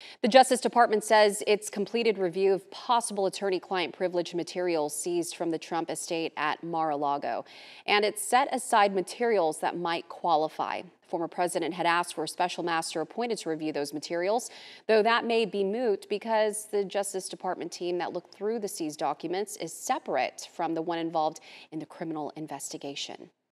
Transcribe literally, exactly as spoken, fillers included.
The Justice Department says it's completed review of possible attorney-client privilege materials seized from the Trump estate at Mar-a-Lago, and it's set aside materials that might qualify. The former president had asked for a special master appointed to review those materials, though that may be moot because the Justice Department team that looked through the seized documents is separate from the one involved in the criminal investigation.